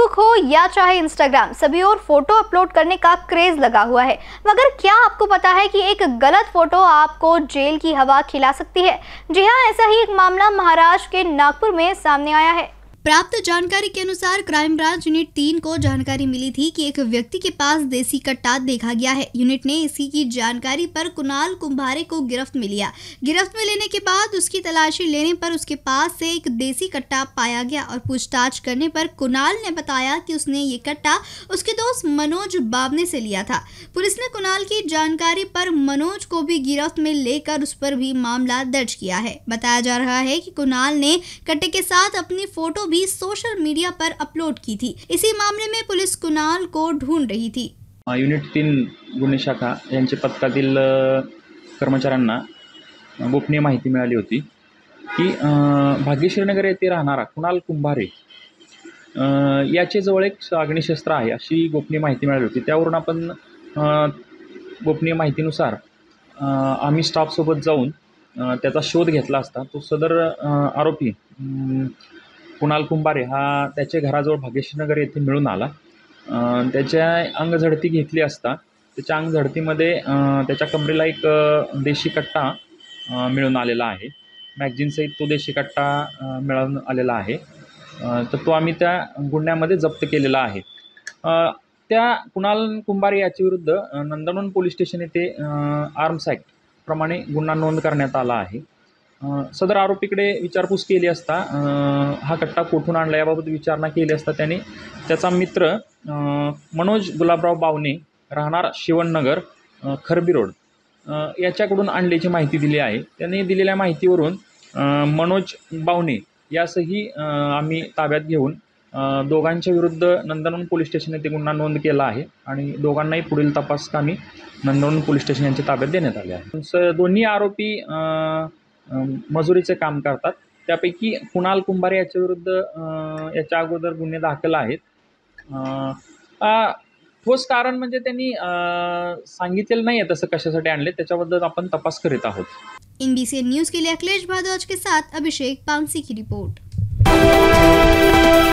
Facebook हो या चाहे इंस्टाग्राम, सभी और फोटो अपलोड करने का क्रेज लगा हुआ है। मगर क्या आपको पता है कि एक गलत फोटो आपको जेल की हवा खिला सकती है? जी हाँ, ऐसा ही एक मामला महाराष्ट्र के नागपुर में सामने आया है। प्राप्त जानकारी के अनुसार क्राइम ब्रांच यूनिट 3 को जानकारी मिली थी कि एक व्यक्ति के पास देसी कट्टा देखा गया है। यूनिट ने इसी की जानकारी पर कुणाल कुंभारे को गिरफ्त में लिया। गिरफ्त में लेने के बाद उसकी तलाशी लेने पर उसके पास से एक देसी कट्टा पाया गया और पूछताछ करने पर कुणाल ने बताया कि उसने ये कट्टा उसके दोस्त मनोज बावने से लिया था। पुलिस ने कुणाल की जानकारी पर मनोज को भी गिरफ्त में लेकर उस पर भी मामला दर्ज किया है। बताया जा रहा है कि कुणाल ने कट्टे के साथ अपनी फोटो भी सोशल मीडिया पर अपलोड की थी। इसी मामले में पुलिस कुणाल को ढूंढ रही थी। युनिट 3 गुन्हे शाखा यांच्या पथकातील कर्मचाऱ्यांना गोपनीय माहिती मिळाली होती की भाग्यश्रीनगर येथे राहणारा कुणाल कुंभारे याचे जवळ एक अग्निशस्त्र आहे अशी गोपनीय माहिती मिळाली होती। त्यावरून आपण गोपनीय माहितीनुसार आम्ही स्टाफसोबत जाऊन त्याचा शोध घेतला असता तो सदर आरोपी कुणाल कुंभारे हा त्याच्या घराजवळ भाग्यश्रीनगर येथे मिळून आला। त्याच्या अंगझडती घेतली असता त्याच्या अंगझडतीमध्ये त्याच्या कमरेला एक देशी कट्टा मिळून आलेला आहे। मॅगझिनसहित तो देशी कट्टा मिळून आलेला आहे। तर तो आम्ही त्या गुन्ह्यामध्ये जप्त केलेला आहे। त्या कुणाल कुंभारे याच्या विरुद्ध नंदनवन पोलीस स्टेशन येथे आर्म्स ॲक्ट प्रमाणे गुन्हा नोंद करण्यात आला आहे। सदर आरोपीकडे विचारपूस केली असता हा कट्टा कोठून आणला याबाबत विचारणा केली असता त्याने त्याचा मित्र मनोज गुलाबराव बावने राहणार शिवणनगर खरबी रोड याच्याकडून आणल्याची माहिती दिली आहे। त्याने दिलेल्या माहितीवरून मनोज बावने यासही आम्ही ताब्यात घेऊन दोघांच्या विरुद्ध नंदनवन पोलीस स्टेशन येथे गुन्हा नोंद केला आहे आणि दोघांनाही पुढील तपास कामी नंदनवन पोलीस स्टेशन यांच्या ताब्यात देण्यात आले आहे। दोन्ही आरोपी मजुरीचे काम करतात। त्यापैकी कुणाल कुंभारे याच्या विरुद्ध याच्या अगोदर गुन्हे दाखल आहेत। ठोस कारण म्हणजे त्यांनी सांगितलेलं नाही आहे तसं कशासाठी आणले, त्याच्याबद्दल आपण तपास करीत आहोत। NBC न्यूज़ के लिए अखिलेश भारद्वाज के साथ अभिषेक पानसी की रिपोर्ट।